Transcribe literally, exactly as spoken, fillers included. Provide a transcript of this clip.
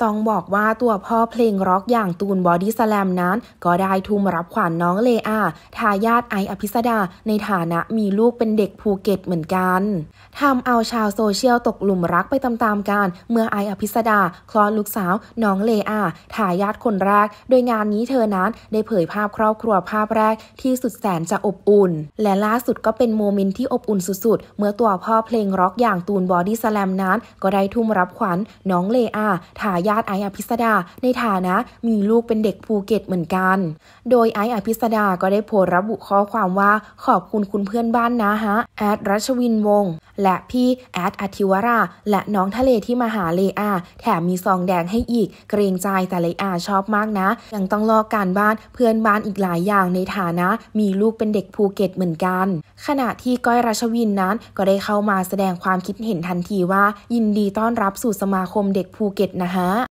ต้องบอกว่าตัวพ่อเพลงร็อกอย่างตูนบอดี้สแลมนั้นก็ได้ทุ่มรับขวัญ น้องเลอาทายาทไอซ์อภิสดาในฐานะมีลูกเป็นเด็กภูเก็ตเหมือนกันทำเอาชาวโซเชียลตกหลุมรักไปตามๆกันเมื่อไอซ์อภิสดาคลอดลูกสาวน้องเลอาทายาทคนแรกโดยงานนี้เธอนั้นได้เผยภาพครอบครัวภาพแรกที่สุดแสนจะอบอุ่นและล่าสุดก็เป็นโมเมนต์ที่อบอุ่นสุดๆเมื่อตัวพ่อเพลงร็อกอย่างตูนบอดี้สแลมนั้นก็ได้ทุ่มรับขวัญน้องเลอาทายาทไอซ์อภิสดาในฐานะมีลูกเป็นเด็กภูเก็ตเหมือนกันโดยไอซ์อภิสดาก็ได้โพสต์ระบุข้อความว่าขอบคุณคุณเพื่อนบ้านนะฮะแอดรัชวินวงศ์และพี่แอดอธิวราและน้องทะเลที่มาหาเลอาแถมมีซองแดงให้อีกเกรงใจแต่เลอาชอบมากนะยังต้องลอกการบ้านเพื่อนบ้านอีกหลายอย่างในฐานะมีลูกเป็นเด็กภูเก็ตเหมือนกันขณะที่ก้อยรัชวินนั้นก็ได้เข้ามาแสดงความคิดเห็นทันทีว่ายินดีต้อนรับสู่สมาคมเด็กภูเก็ตนะฮะ